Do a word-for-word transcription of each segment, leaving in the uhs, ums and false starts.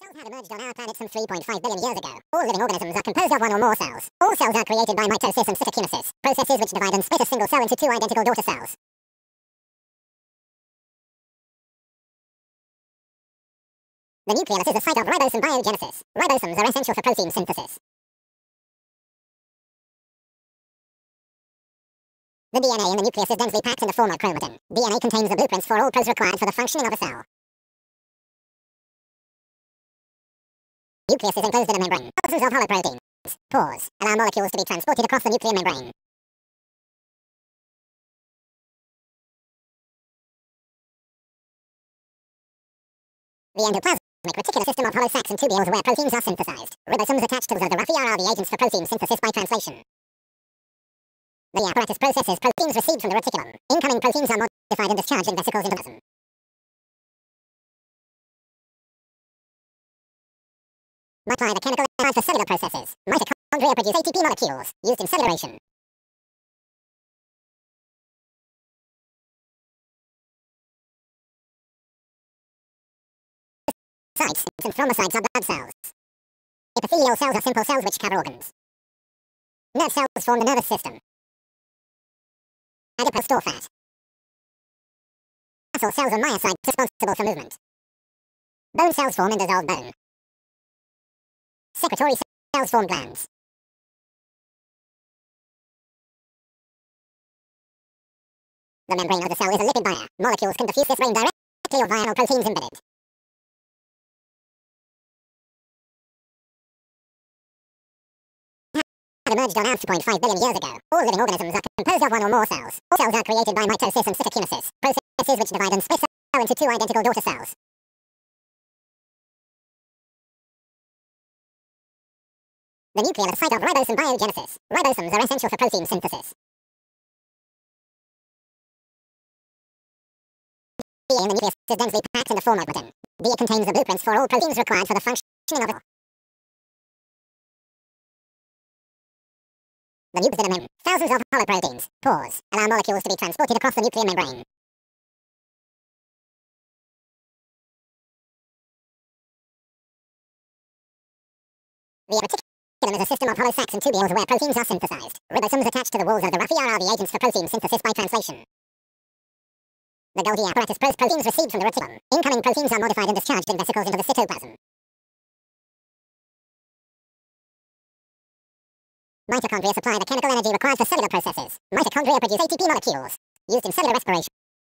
Cells had emerged on our planet some three point five billion years ago. All living organisms are composed of one or more cells. All cells are created by mitosis and cytokinesis, processes which divide and split a single cell into two identical daughter cells. The nucleus is a site of ribosome biogenesis. Ribosomes are essential for protein synthesis. The D N A in the nucleus is densely packed in the form of chromatin. D N A contains the blueprints for all proteins required for the functioning of a cell. Nucleus is enclosed in a membrane. Thousands of holoproteins, pores, allow molecules to be transported across the nuclear membrane. The endoplasmic reticular system of hollow sacs and tubules where proteins are synthesized. Ribosomes attached to the raphy are the agents for protein synthesis by translation. The apparatus processes proteins received from the reticulum. Incoming proteins are modified and discharged in vesicles into the plasm. Multiply the chemical enzymes for cellular processes. Mitochondria produce A T P molecules, used in cellularization. Sites and chromocytes are blood cells. Epithelial cells are simple cells which carry organs. Nerve cells form the nervous system. Adipose store fat. Muscle cells are myocytes responsible for movement. Bone cells form and dissolve bone. Secretory cells form glands. The membrane of the cell is a lipid barrier. Molecules can diffuse this brain directly or via proteins embedded. Had emerged on Earth two point five billion years ago. All living organisms are composed of one or more cells. All cells are created by mitosis and cytokinesis, processes which divide and split a cell into two identical daughter cells. The nucleus is a site of ribosome biogenesis. Ribosomes are essential for protein synthesis. D N A in the nucleus is densely packed in the form of chromatin. D N A contains the blueprints for all proteins required for the functioning of a cell. The nucleus is a membrane. Thousands of holoproteins, pores, allow molecules to be transported across the nuclear membrane. The reticulum is a system of hollow sacs and tubules where proteins are synthesized. Ribosomes attached to the walls of the raphy are the agents for protein synthesis by translation. The Golgi apparatus processes proteins received from the reticulum. Incoming proteins are modified and discharged in vesicles into the cytoplasm. Mitochondria supply the chemical energy required for cellular processes. Mitochondria produce A T P molecules, used in cellular respiration.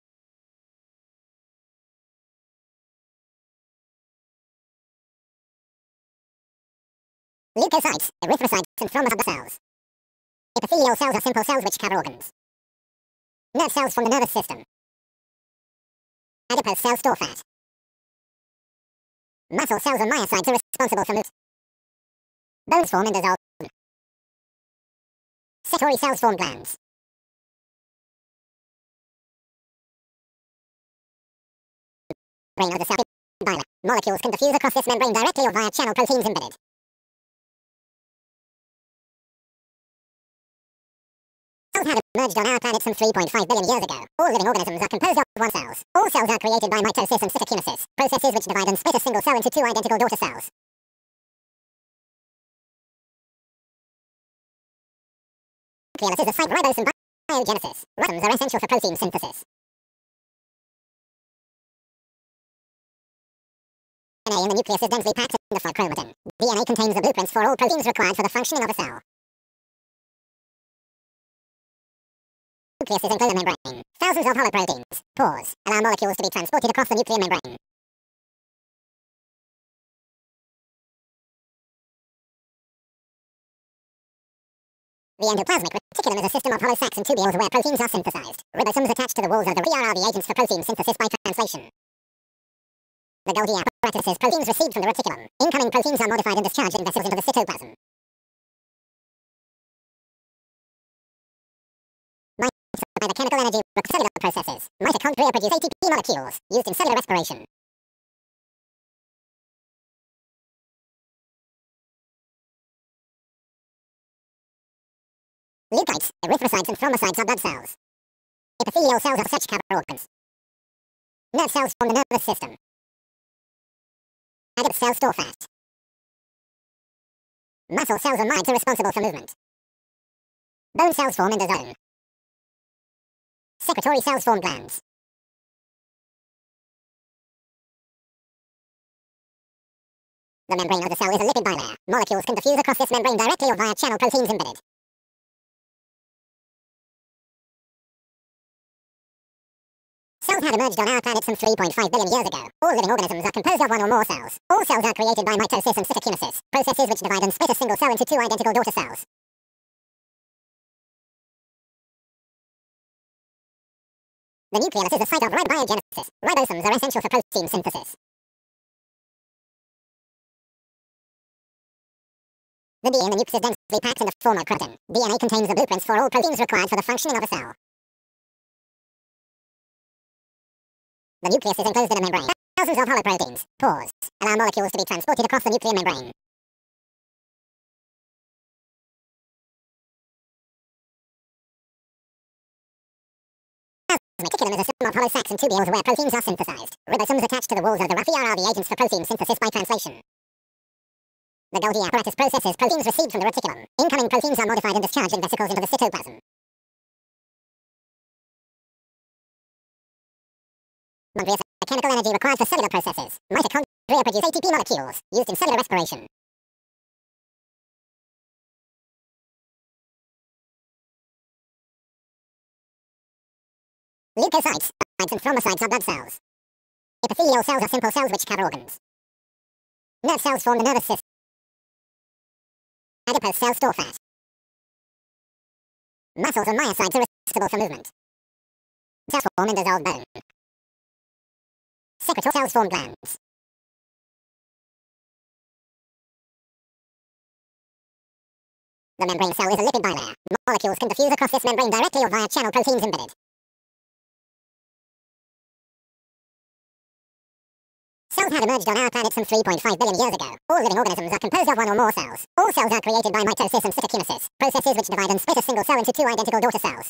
Leukocytes, erythrocytes, and thrombocytes cells. Epithelial cells are simple cells which carry organs. Nerve cells form the nervous system. Adipose cells store fat. Muscle cells and myocytes are responsible for movement. Bones form and dissolve. Secretory cells form glands. Membrane of the cell is bilayer. Molecules can diffuse across this membrane directly or via channel proteins embedded. Cells had emerged on our planet some three point five billion years ago. All living organisms are composed of one cells. All cells are created by mitosis and cytokinesis, processes which divide and split a single cell into two identical daughter cells. The nucleus is a site of ribosome biogenesis. Ribosomes are essential for protein synthesis. D N A in the nucleus is densely packed in the form of chromatin. D N A contains the blueprints for all proteins required for the functioning of a cell. The nucleus is enclosed in a membrane. Thousands of holoproteins, pores, allow molecules to be transported across the nuclear membrane. The endoplasmic reticulum is a system of hollow sacs and tubules where proteins are synthesized. Ribosomes attached to the walls of the raphy are the agents for protein synthesis by translation. The Golgi apparatus is proteins received from the reticulum. Incoming proteins are modified and discharged in vesicles into the cytoplasm. Mitochondria supply the chemical energy for cellular processes. Mitochondria produce A T P molecules, used in cellular respiration. Leukocytes, erythrocytes, and thrombocytes are blood cells. Epithelial cells are such carry organs. Nerve cells form the nervous system. Adipose cells store fat. Muscle cells and myocytes are responsible for movement. Bone cells form endosome. Secretory cells form glands. The membrane of the cell is a lipid bilayer. Molecules can diffuse across this membrane directly or via channel proteins embedded. Cells had emerged on our planet some three point five billion years ago. All living organisms are composed of one or more cells. All cells are created by mitosis and cytokinesis, processes which divide and split a single cell into two identical daughter cells. The nucleus is the site of ribogenesis. Ribosomes are essential for protein synthesis. The D N A in the nucleus is densely packed in the form of chromatin. D N A contains the blueprints for all proteins required for the functioning of a cell. The nucleus is enclosed in a membrane. Thousands of holoproteins, pores, allow molecules to be transported across the nuclear membrane. The reticulum is a system of hollow sacs and tubules where proteins are synthesized. Ribosomes attached to the walls of the Rafi are the agents for protein synthesis by translation. The Golgi apparatus processes proteins received from the reticulum. Incoming proteins are modified and discharged in vesicles into the cytoplasm. Mitochondria are the chemical energy required for cellular processes. Mitochondria produce A T P molecules, used in cellular respiration. Leukocytes, and thrombocytes are blood cells. Epithelial cells are simple cells which carry organs. Nerve cells form the nervous system. Adipose cells store fat. Muscles and myocytes are responsible for movement. Cells form and dissolve bone. Secretory cells form glands. The membrane cell is a lipid bilayer. Molecules can diffuse across this membrane directly or via channel proteins embedded. Cells had emerged on our planet some three point five billion years ago. All living organisms are composed of one or more cells. All cells are created by mitosis and cytokinesis, processes which divide and split a single cell into two identical daughter cells.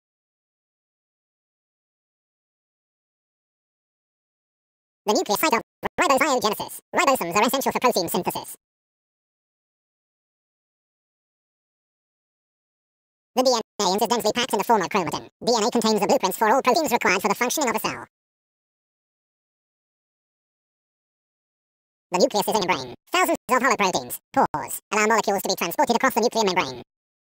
The nucleus site of ribogenesis. Ribosomes are essential for protein synthesis. The D N A is densely packed in the form of chromatin. D N A contains the blueprints for all proteins required for the functioning of a cell. The nucleus is a membrane. Thousands of holoproteins, pores, allow molecules to be transported across the nuclear membrane.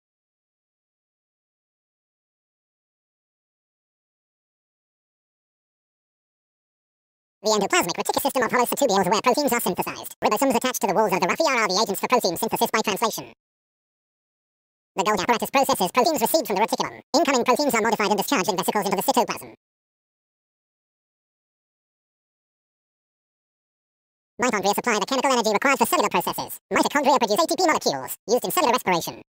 The endoplasmic reticulum system of hollow tubules where proteins are synthesized. Ribosomes attached to the walls of the Rafi are the agents for protein synthesis by translation. The Golgi apparatus processes proteins received from the reticulum. Incoming proteins are modified and discharged in vesicles into the cytoplasm. Mitochondria supply the chemical energy required for cellular processes. Mitochondria produce A T P molecules, used in cellular respiration.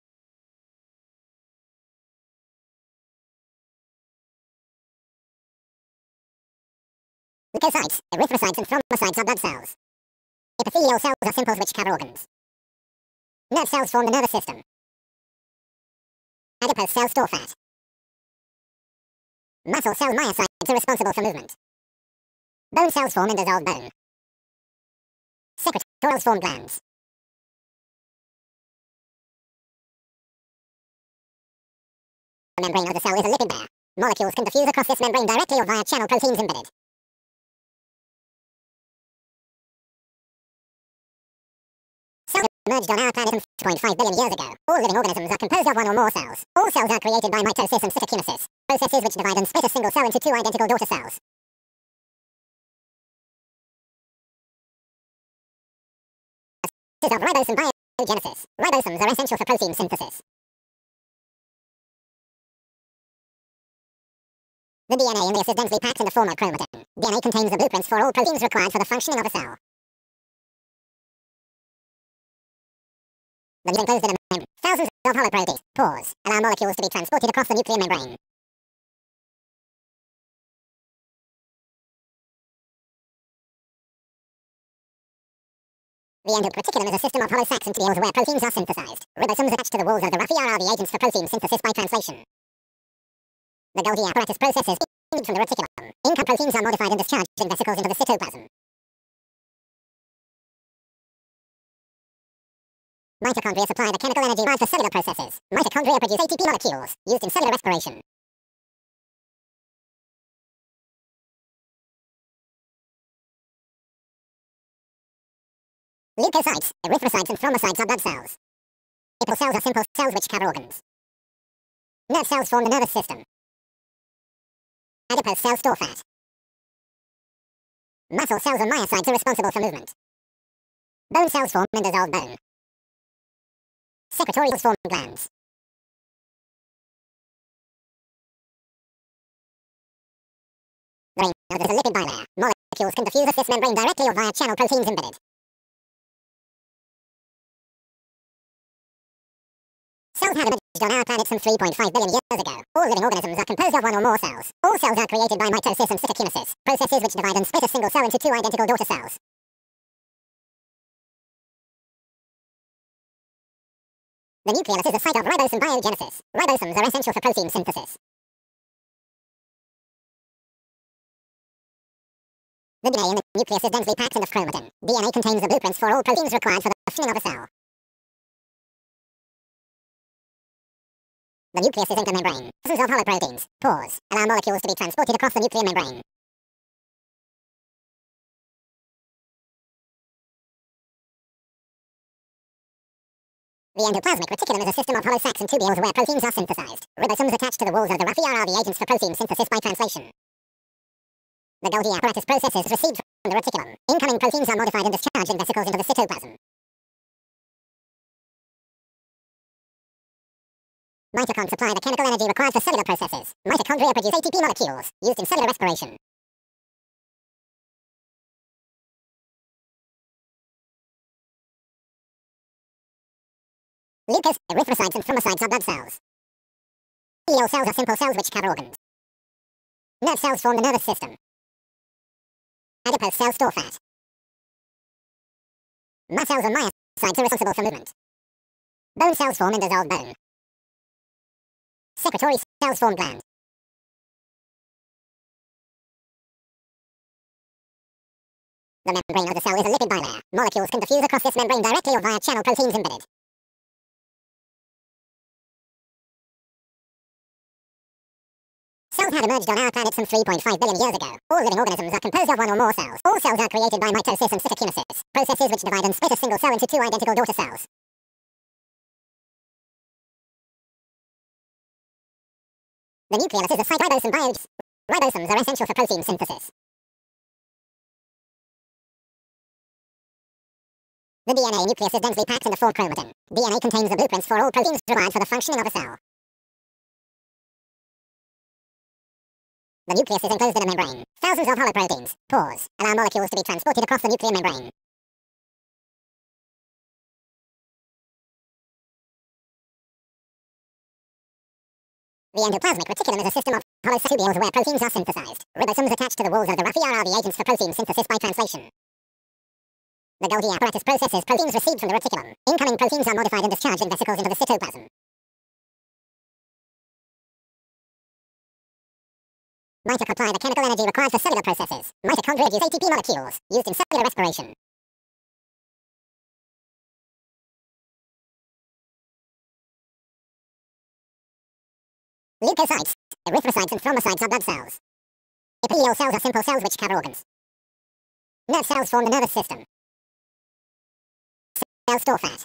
Leukocytes, erythrocytes and thrombocytes are blood cells. Epithelial cells are simple which carry organs. Nerve cells form the nervous system. Adipose cells store fat. Muscle cell myocytes are responsible for movement. Bone cells form and dissolve bone. Secretory cells form glands. The membrane of the cell is a lipid bilayer. Molecules can diffuse across this membrane directly or via channel proteins embedded. Cells emerged on our planet some six point five billion years ago. All living organisms are composed of one or more cells. All cells are created by mitosis and cytokinesis, processes which divide and split a single cell into two identical daughter cells. Of ribosome biogenesis. Ribosomes are essential for protein synthesis. The D N A in this is densely packed in the form of chromatin. D N A contains the blueprints for all proteins required for the functioning of a cell. The nucleus enclosed in a membrane. Thousands of holoproteins, pores, allow molecules to be transported across the nuclear membrane. The endoreticulum is a system of hollow sacs and tubules where proteins are synthesized. Ribosomes attached to the walls of the Rafi are the agents for protein synthesis by translation. The Golgi apparatus processes feed from the reticulum. Incoming proteins are modified and discharged in vesicles into the cytoplasm. Mitochondria supply the chemical energy required for cellular processes. Mitochondria produce A T P molecules, used in cellular respiration. Leukocytes, erythrocytes and thrombocytes are blood cells. Epithelial cells are simple cells which cover organs. Nerve cells form the nervous system. Adipose cells store fat. Muscle cells and myocytes are responsible for movement. Bone cells form and dissolve bone. Secretory cells form glands. The brain is a lipid bilayer. Molecules can diffuse across this membrane directly or via channel proteins embedded. Cells had emerged on our planet some three point five billion years ago. All living organisms are composed of one or more cells. All cells are created by mitosis and cytokinesis, processes which divide and split a single cell into two identical daughter cells. The nucleus is the site of ribosome biogenesis. Ribosomes are essential for protein synthesis. The D N A in the nucleus is densely packed enough chromatin. D N A contains the blueprints for all proteins required for the functioning of a cell. The nucleus is intermembrane. Thousands of holoproteins, pores, allow molecules to be transported across the nuclear membrane. The endoplasmic reticulum is a system of hollow sacs and tubules where proteins are synthesized. Ribosomes attached to the walls of the raphe are the agents for protein synthesis by translation. The Golgi apparatus processes received from the reticulum. Incoming proteins are modified and discharged in vesicles into the cytoplasm. Mitochondria supply the chemical energy required for cellular processes. Mitochondria produce A T P molecules, used in cellular respiration. Leukocytes, erythrocytes and thrombocytes are blood cells. Epithelial cells are simple cells which cover organs. Nerve cells form the nervous system. Adipose cells store fat. Mast cells and myocytes are responsible for movement. Bone cells form and dissolve bone. Secretory cells form glands. The membrane of the cell is a lipid bilayer. Molecules can diffuse across this membrane directly or via channel proteins embedded. Cells had emerged on our planet some three point five billion years ago. All living organisms are composed of one or more cells. All cells are created by mitosis and cytokinesis, processes which divide and split a single cell into two identical daughter cells. The nucleus is a site of ribosome biogenesis. Ribosomes are essential for protein synthesis. The D N A nucleus is densely packed in the form chromatin. D N A contains the blueprints for all proteins required for the functioning of a cell. The nucleus is enclosed in a membrane. Thousands of holoproteins, pores, allow molecules to be transported across the nuclear membrane. The endoplasmic reticulum is a system of hollow tubules where proteins are synthesized. Ribosomes attached to the walls of the raphe are the agents for protein synthesis by translation. The Golgi apparatus processes proteins received from the reticulum. Incoming proteins are modified and discharged in vesicles into the cytoplasm. Mitochondria supply the chemical energy required for cellular processes. Mitochondria produce A T P molecules, used in cellular respiration. Leukocytes, erythrocytes and thrombocytes are blood cells. Epithelial cells are simple cells which cover organs. Nerve cells form the nervous system. Cells store fat.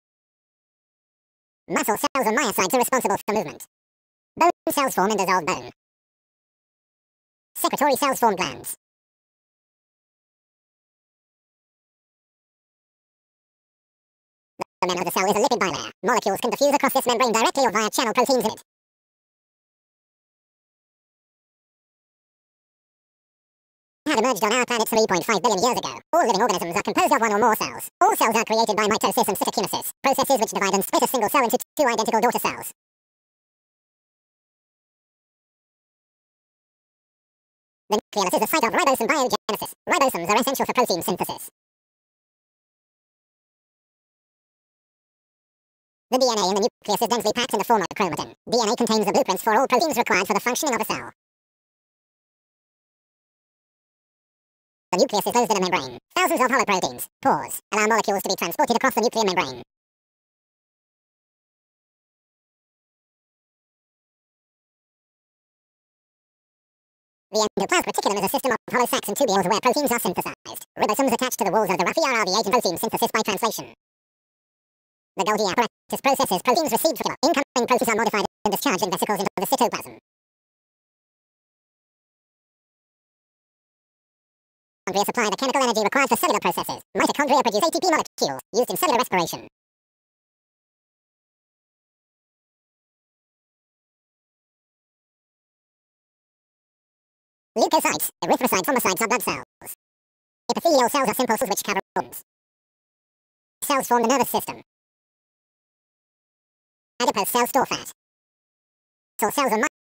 Muscle cells and myocytes are responsible for movement. Bone cells form and dissolve bone. Secretory cells form glands. The membrane of the cell is a lipid bilayer. Molecules can diffuse across this membrane directly or via channel proteins in it. Had emerged on our planet three point five billion years ago. All living organisms are composed of one or more cells. All cells are created by mitosis and cytokinesis, processes which divide and split a single cell into two identical daughter cells. The nucleus is the site of ribosome biogenesis. Ribosomes are essential for protein synthesis. The D N A in the nucleus is densely packed in the form of chromatin. D N A contains the blueprints for all proteins required for the functioning of a cell. The nucleus is closed in a membrane. Thousands of holoproteins, pores, allow molecules to be transported across the nuclear membrane. The endoplasmic reticulum is a system of hollow sacs and tubules where proteins are synthesized. Ribosomes attached to the walls of the Rafi are the agent protein synthesis by translation. The Golgi apparatus processes proteins received from incoming proteins are modified and discharged in vesicles into the cytoplasm. Mitochondria supply the chemical energy required for cellular processes. Mitochondria produce A T P molecules used in cellular respiration. Leukocytes, erythrocytes, homocytes are blood cells. Epithelial cells are simple cells which carry neurons. Cells form the nervous system. Adipose cells store fat. Muscle cells are